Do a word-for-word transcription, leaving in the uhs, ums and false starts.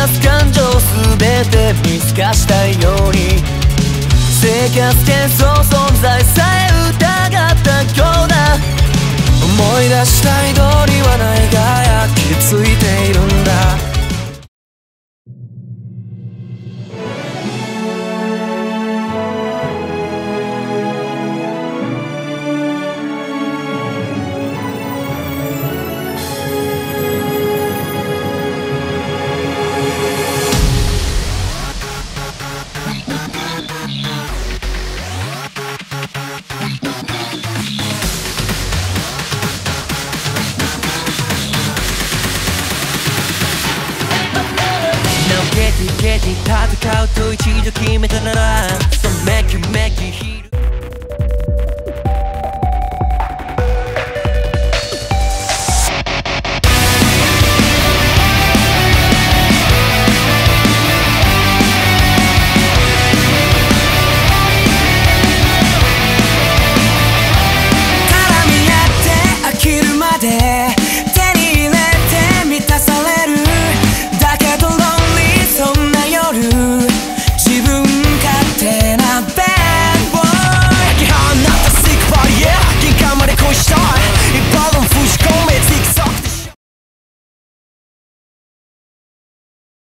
かす感情すべて見透かしたいように、生活圏争存在さえ疑ったような、思い出したい通りはないが焼き付いているんだ。ケティケティ戦うと一度決めたなら、So make you make